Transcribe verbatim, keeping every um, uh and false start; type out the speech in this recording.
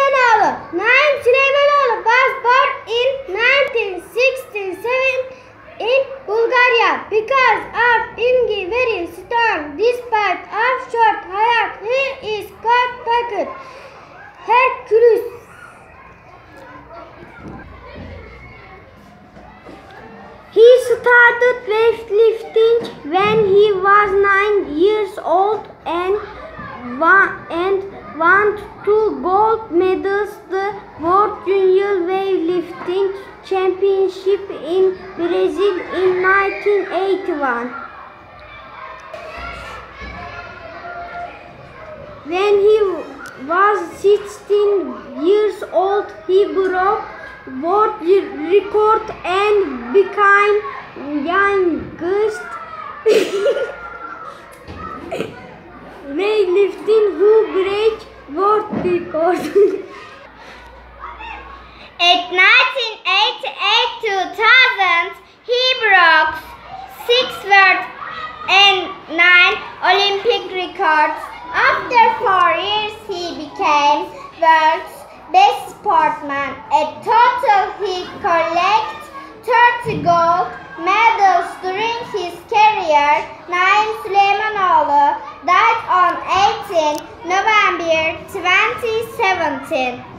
Süleymanoğlu. Naim Süleymanoğlu was born in nineteen sixty-seven in Bulgaria. Because of being very strong, despite of short height, he is called Hercules. He started weightlifting when he was nine years old and won, and won two gold medals the World Junior Weightlifting Championship in Brazil in nineteen eighty-one. When he was sixteen years old, he broke world record and became youngest weightlifting who break world record. At nineteen eighty-eight to two thousand, he broke six world and nine Olympic records. After four years, he became world's best sportsman. In total, he collected thirty gold medals during his career. Naim Süleymanoğlu died on eighteenth November twenty seventeen.